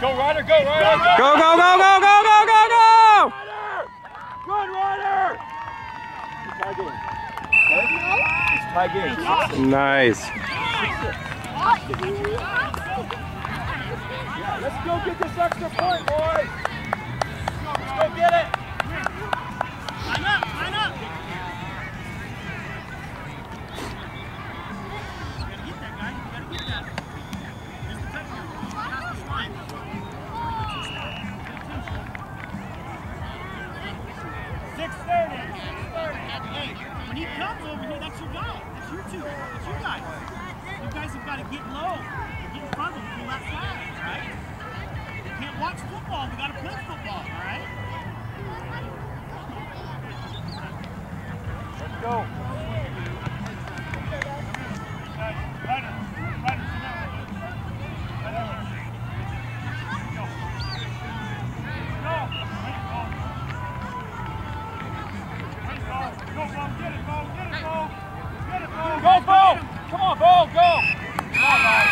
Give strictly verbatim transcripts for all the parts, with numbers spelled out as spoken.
Go, Ryder, go, Ryder! Go, go, go, go, go, go, go, go! Good, Ryder! Tie game. It's tie game. Nice. Yeah, let's go get this extra point, boys. Let's go get it. Line up, line up. You gotta get that guy. You gotta get that. There's the touchdown. Pass this line. six thirty. six thirty. Hey, when he comes over here, that's your guy. That's your two. That's your guy. You guys have got to get low. Get in front of him. Pull that side, all right? You can't watch football. We got to play football, all right? Let's go. Ryder, Ryder, sit down. Ryder. Go. Go. Go, Bo, get it, Bo, get it, Bo. Get it, Bo. Go, Bo. Come on, Bo, go. All right,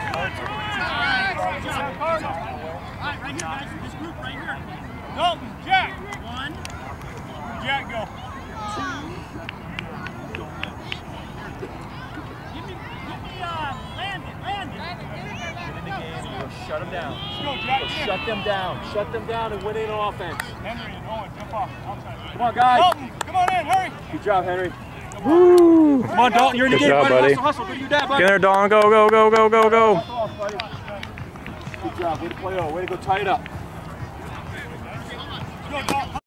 right here, guys. This group right here. Dalton, Jack. One. Jack, go. Two. Give me, give me, uh, Landon, Landon. Get in the game and go shut them down. Let's go, Jack. Go shut them down. Shut them down and win in offense. Henry and Owen, jump off. Outside. Come on, guys. Dalton, come on in, hurry. Good job, Henry. Woo! Come on, Dalton, you're in the Good game, job, buddy. buddy. Hustle, hustle. Go do your dad, buddy. Get in there, Dawn. Go, go, go, go, go, go. Hustle off, buddy. Good job. Way to play over. Way to go tie it up. Go, Dalton.